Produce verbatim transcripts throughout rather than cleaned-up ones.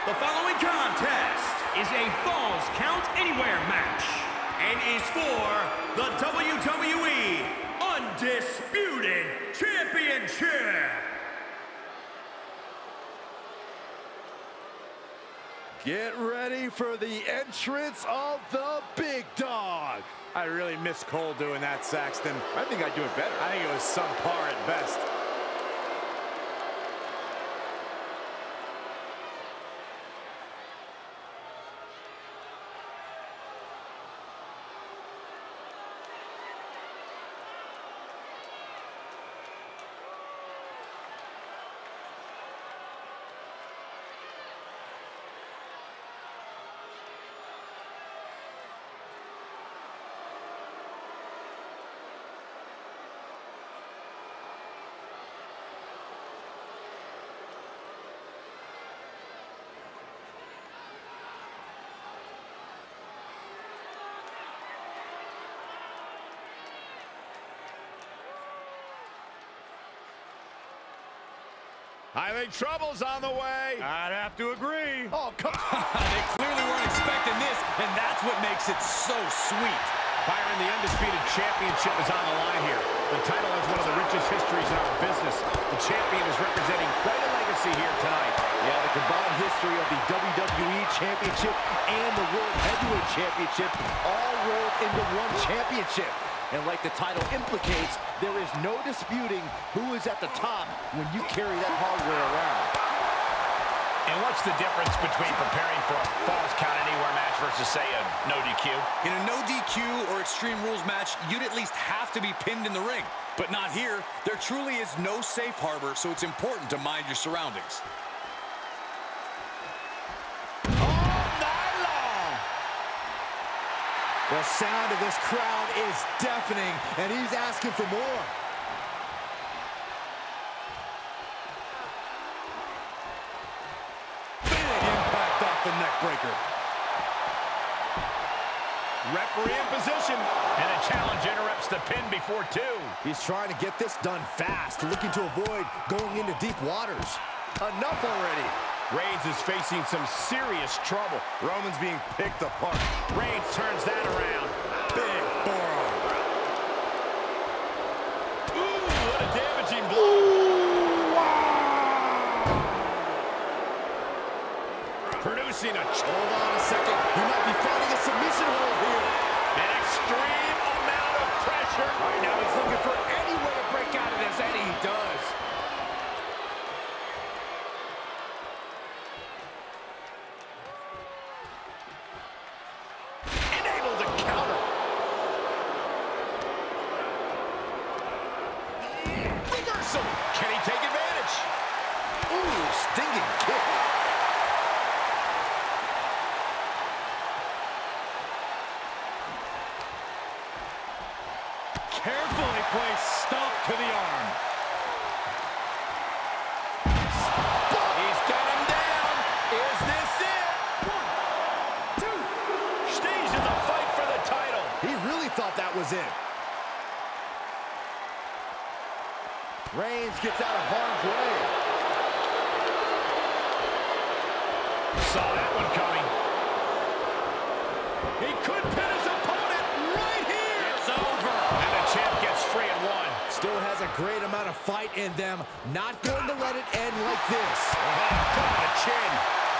The following contest is a Falls Count Anywhere match and is for the W W E Undisputed Championship. Get ready for the entrance of the big dog. I really miss Cole doing that, Saxton. I think I'd do it better. I think it was subpar at best. I think trouble's on the way. I'd have to agree. Oh, come on. They clearly weren't expecting this, and that's what makes it so sweet. Byron, the Undisputed Championship is on the line here. The title has one of the richest histories in our business. The champion is representing quite a legacy here tonight. Yeah, the combined history of the W W E Championship and the World Heavyweight Championship all rolled into one championship. And like the title implicates, there is no disputing who is at the top when you carry that hardware around. And what's the difference between preparing for a Falls Count Anywhere match versus, say, a no D Q? In a no D Q or Extreme Rules match, you'd at least have to be pinned in the ring. But not here. There truly is no safe harbor, so it's important to mind your surroundings. The sound of this crowd is deafening, and he's asking for more. Big impact off the neck breaker. Referee in position, and a challenge interrupts the pin before two. He's trying to get this done fast, looking to avoid going into deep waters. Enough already. Reigns is facing some serious trouble. Roman's being picked apart. Reigns turns that around. Big forearm. Ooh, what a damaging blow. Ooh, wow. Producing a... Hold on a second. He might be finding a submission hold here. An extreme amount of pressure. Right now he's looking for any way to break out of this, and he does. Can he take advantage? Ooh, stinging kick. Carefully placed stomp to the arm. He's got him down. Is this it? One, two. Stays in the fight for the title. He really thought that was it. Reigns gets out of harm's way. Saw that one coming. He could pin his opponent right here. It's over. And the champ gets free at one. Still has a great amount of fight in them. Not going to let it end like this. Oh, come on, the chin.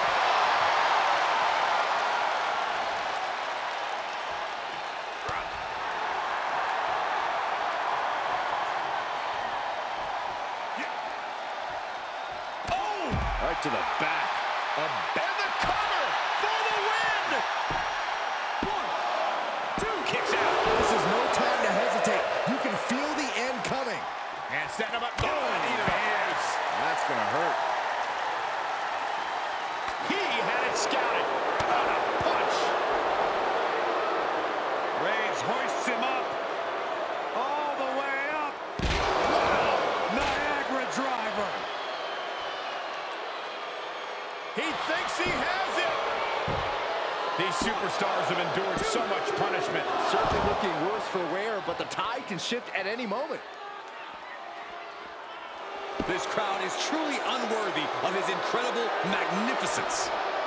Right to the back. A and the cover for the win! One, two, kicks out. This is no time to hesitate. You can feel the end coming. And set him up. Oh, knee to the hands. That's going to hurt. He had it scouted. What a punch. Reigns hoists him up. All the way up. Wow. Niagara driver. He thinks he has it. These superstars have endured so much punishment. Certainly looking worse for wear, but the tide can shift at any moment. This crowd is truly unworthy of his incredible magnificence.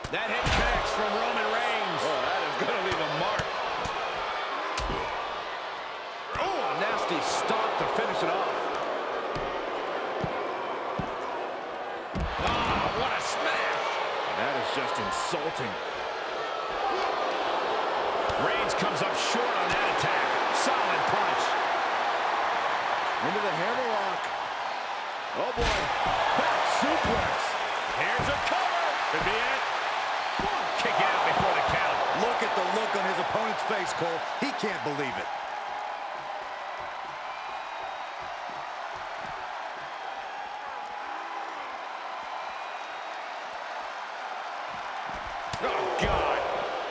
That hit connects from Roman Reigns. Oh, that is going to leave a mark. Oh, a nasty stop to finish it off. Ah, what a smash. That is just insulting. Reigns comes up short on that attack. Solid punch. Into the hammerlock. Oh, boy. Back suplex. Here's a cover. Could be it. One. Kick out before the count. Look at the look on his opponent's face, Cole. He can't believe it. Oh, God.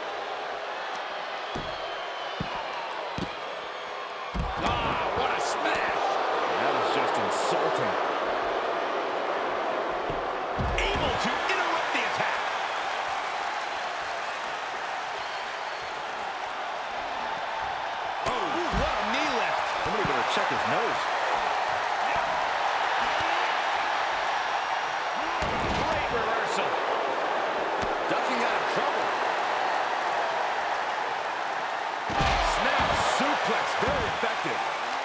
Ah, what a smash. That is just insulting. Able to interrupt the attack. Oh, what a knee lift. Somebody better check his nose. Great reversal. Ducking out of trouble. Snap suplex, very effective.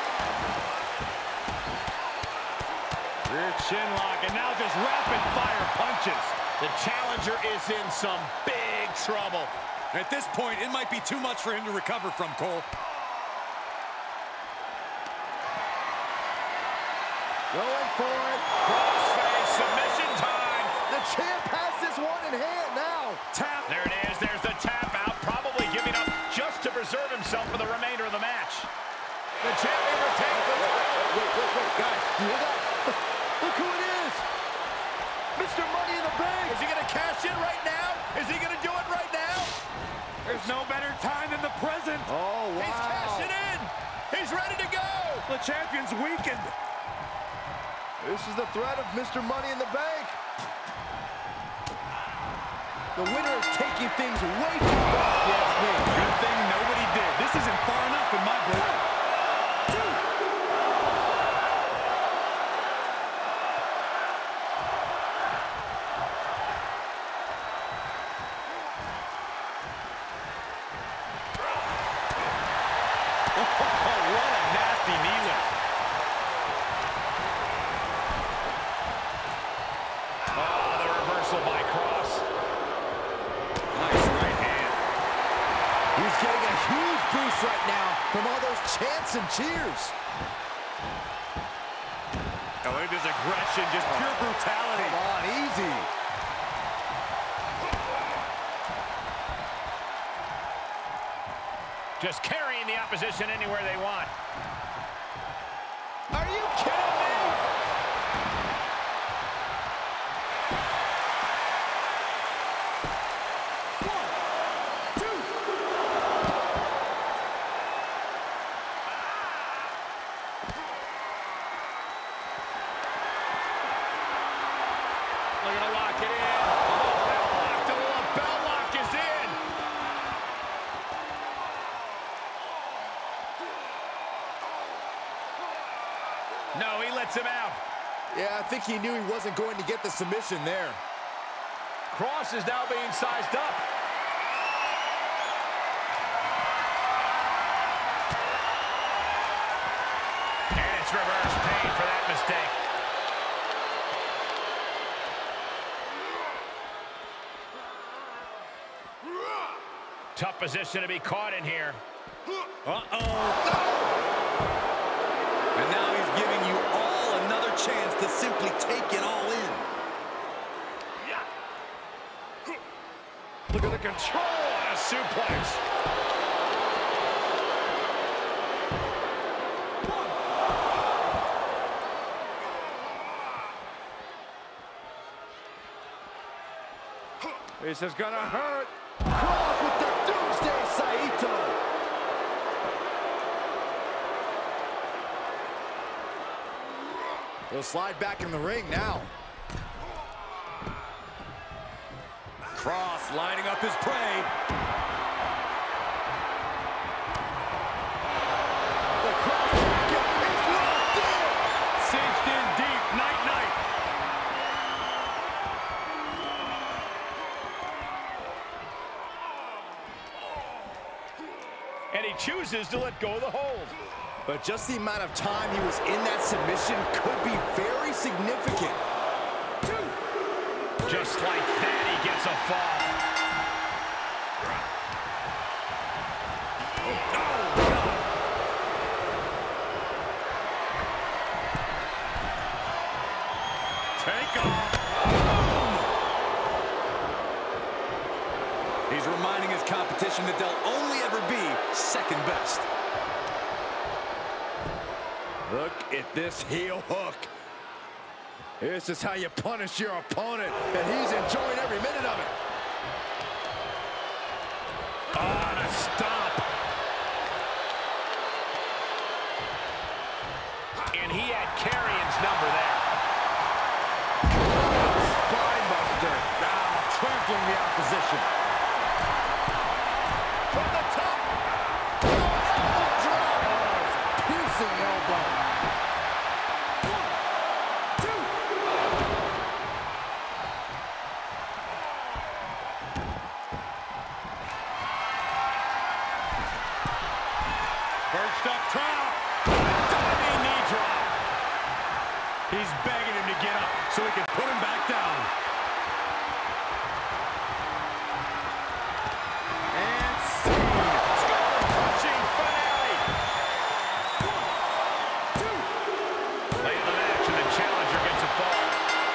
Rear chin lock, and now just rapid fire punches. The challenger is in some big trouble. At this point, it might be too much for him to recover from, Cole. Going for it. Crossface submission time. The champ has this one in hand now. Tap. There it is. There's the tap out. Probably giving up just to preserve himself for the remainder of the match. The champion retains the... Wait, wait, wait, guys. You hear that? Look who it is. Mister Money in the Bank. Is he going to cash in right now? Is he going to do it right now? There's no better time than the present. Oh, wow. He's cashing in. He's ready to go. The champion's weakened. This is the threat of Mister Money in the Bank. The winner is taking things way too far. Yes, me. Good thing nobody did. This isn't far enough in my book. What a nasty knee lift. Oh, the reversal by Cross. Nice right hand. He's getting a huge boost right now from all those chants and cheers. Oh, look at this aggression, just pure brutality. Come on, easy. Just carrying the opposition anywhere they want. Are you kidding me? One, two. They're gonna lock it in. Bell lock, the bell lock is in. No, he lets him out. Yeah, I think he knew he wasn't going to get the submission there. Cross is now being sized up. And it's reverse pain for that mistake. Tough position to be caught in here. Uh-oh. And now he's giving you all another chance to simply take it all in. Look at the control on a suplex. This is gonna hurt. Cross with the Doomsday Saito. He'll slide back in the ring now. Cross lining up his prey. The cross is locked in. Cinched in deep. Night, night. chooses to let go of the hold. But just the amount of time he was in that submission could be very significant. Just like that, he gets a fall. Oh, God. Take off. He's reminding his competition that they'll only ever be second best. Look at this heel hook. This is how you punish your opponent, and he's enjoying every minute of it. Oh, and a stomp. And he had Carrion's number there. Spine buster. Now trampling the opposition. From the top. Elbow drop. Piercing elbow. First up top. Diving knee drop. He's begging him to get up so he can put him back down. And seen. Skull-crushing finale. Late in the match, and the challenger gets a fall.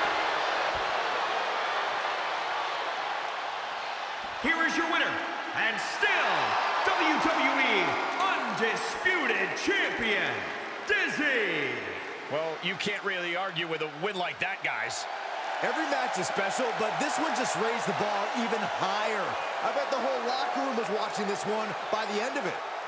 Here is your winner, and still W W E Undisputed Champion, Dizzy. Well, you can't really argue with a win like that, guys. Every match is special, but this one just raised the bar even higher. I bet the whole locker room was watching this one by the end of it.